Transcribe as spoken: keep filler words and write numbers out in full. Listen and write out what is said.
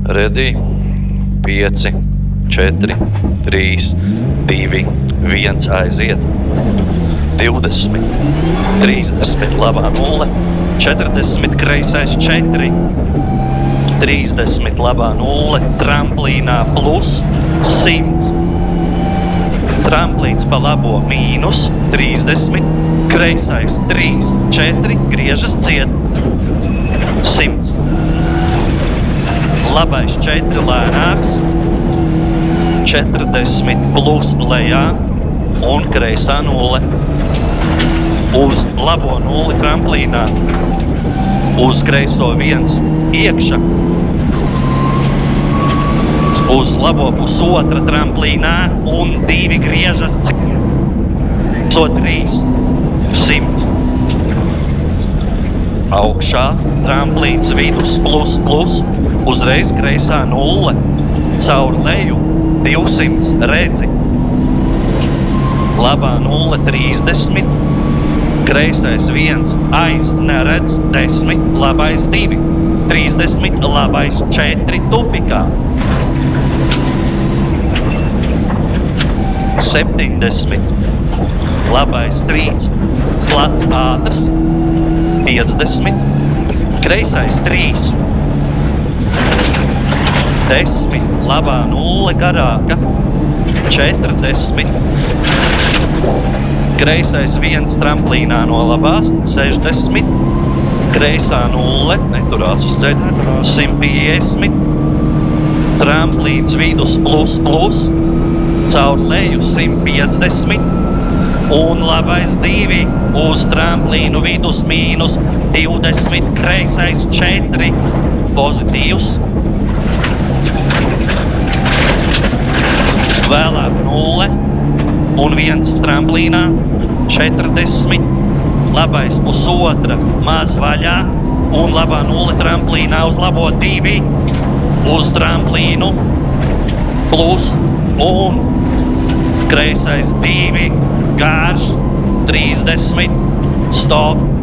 Ready, pieci, četri, trīs, divi, viens, aiziet. divdesmit, trīsdesmit, labā nulle, četrdesmit, kreisais četri, trīsdesmit, labā nulle, tramplīnā plus simts. Tramplīns pa labo mīnus trīsdesmit, kreisais trīs, četri, griežas ciet, simts. Labais četri lēnāks, četrdesmit plus lejā un kreisā nulle. Uz labo nulli tramplīnā, uz kreiso viens iekša, uz labo pusotra tramplīnā un divi griežas so trīs, simts. Augšā tramplīns vidus plus plus, uzreiz kreisā nulle, caur leju divsimts, redzi. Labā nulle trīsdesmit, kreisais viens, aiz neredz desmit, labais divi, trīsdesmit, labais četri tupikā. septiņdesmit, labais trīs, plats ātrs, piecdesmit, kreisais trīs, desmit, labā nulle garāka, četrdesmit, kreisais viens tramplīnā no labās, sešdesmit, kreisā nulle, neturās uz ceļa, simt piecdesmit, tramplīns vidus plus plus, caur leju simt piecdesmit, un labais divi, uz tramplīnu vidus mīnus divdesmit, kreisais četri, pozitīvs. Vēlāk nulle un viens tramplīnā, četrdesmit, labais pusotra maz vaļā un labā nulle tramplīnā uz labo divi, uz tramplīnu plus un kreisais divi, garš, trīsdesmit, stop.